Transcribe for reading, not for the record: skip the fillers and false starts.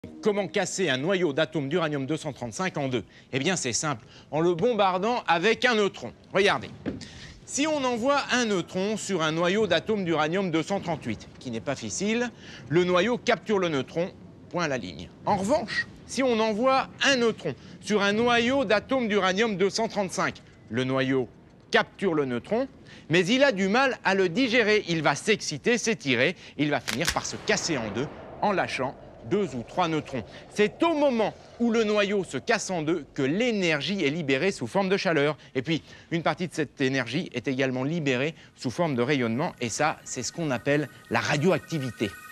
Comment casser un noyau d'atome d'uranium-235 en deux? Eh bien, c'est simple, en le bombardant avec un neutron. Regardez. Si on envoie un neutron sur un noyau d'atome d'uranium-238, qui n'est pas fissile, le noyau capture le neutron, point à la ligne. En revanche, si on envoie un neutron sur un noyau d'atome d'uranium-235, le noyau capture le neutron, mais il a du mal à le digérer. Il va s'exciter, s'étirer, il va finir par se casser en deux en lâchant 2 ou 3 neutrons. C'est au moment où le noyau se casse en deux que l'énergie est libérée sous forme de chaleur. Et puis, une partie de cette énergie est également libérée sous forme de rayonnement. Et ça, c'est ce qu'on appelle la radioactivité.